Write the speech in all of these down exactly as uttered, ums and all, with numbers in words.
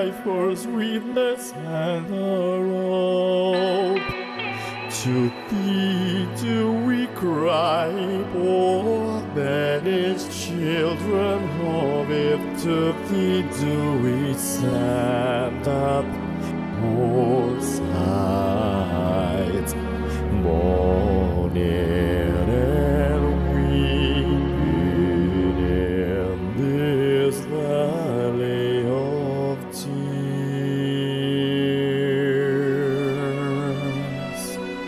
cry for sweetness and a rope. To thee do we cry, poor banished children of Eve. To thee do we stand up, poor sight, mourning and weeping in this valley of tears.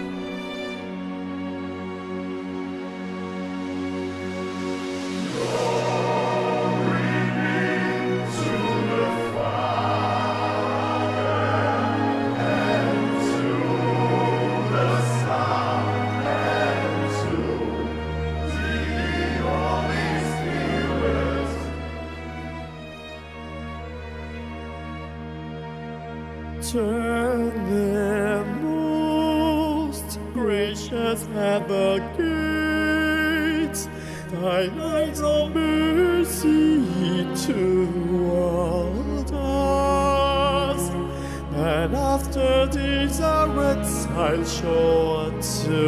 Glory be to the Father and to the Son and to the Holy Spirit. Turn them, most gracious advocate, thy light of mercy toward us, and after these our exile show unto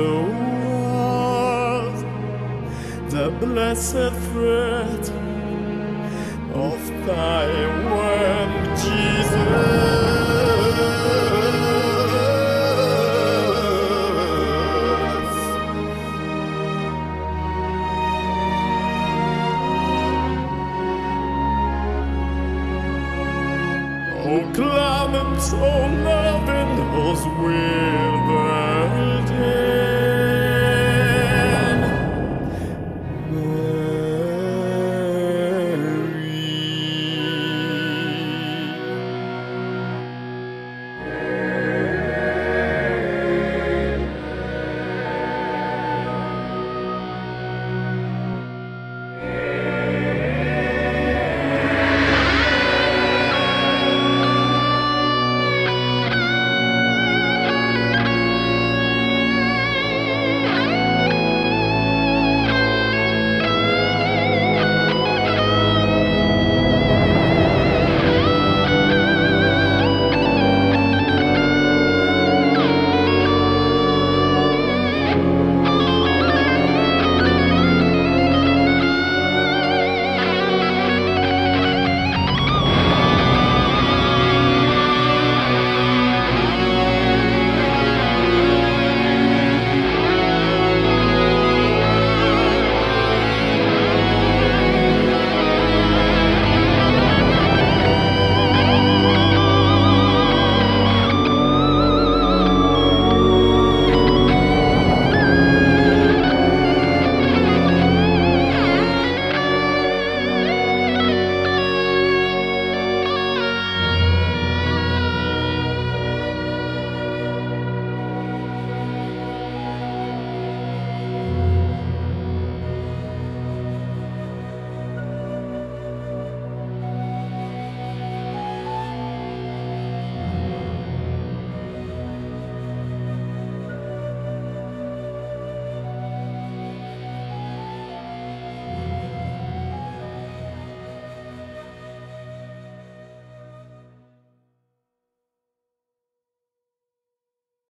us the blessed fruit of thy word, Jesus. O clement, O loving, those wither